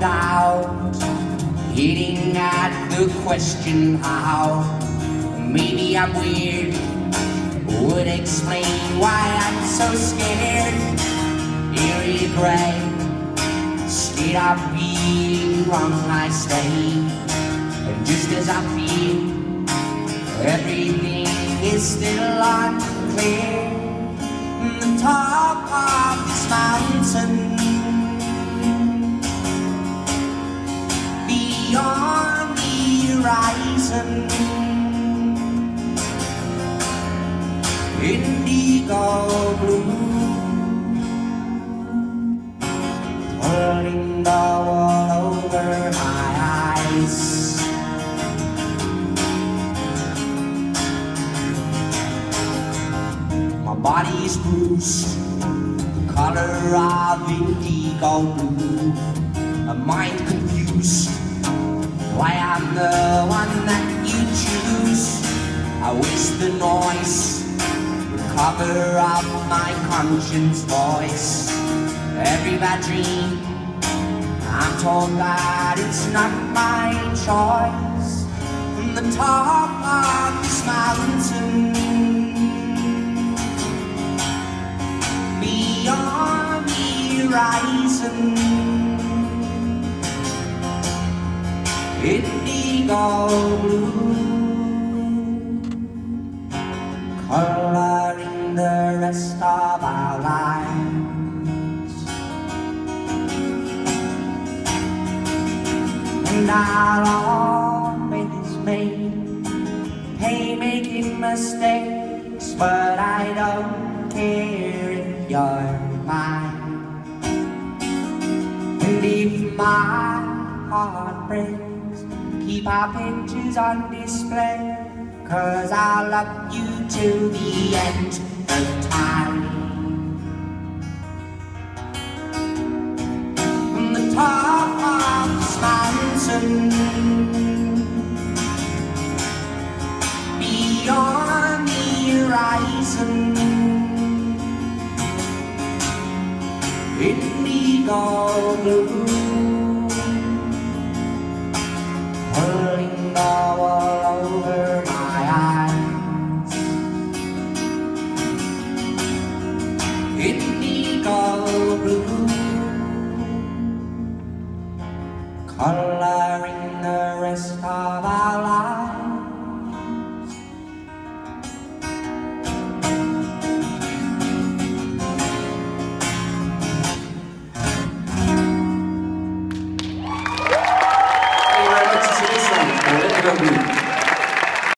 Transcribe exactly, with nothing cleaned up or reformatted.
doubt, hitting at the question how. Maybe I'm weird, would explain why I'm so scared. Eerie gray, state of being wrong I stay. And just as I feel everything is still unclear, the top of this mountain, beyond the horizon, indigo blue, pulling the wall over my eyes. My body's bruised, the color of indigo blue. A mind confused, why I'm the one that you choose. I wish the noise would cover up my conscience voice. Every bad dream, I'm told that it's not my choice. From the top of this mountain, beyond the horizon, indigo blue, coloring the rest of our lives. And I'll always make pay making mistakes, but I don't care if you're mine. And if my heart breaks, keep our pictures on display, 'cause I'll love you till the end of time. From the top of this mountain, beyond the horizon, indigo blue, pulling the wall over my eyes. Indigo blue, coloring the rest of our lives. Thank you very much. It's a good song.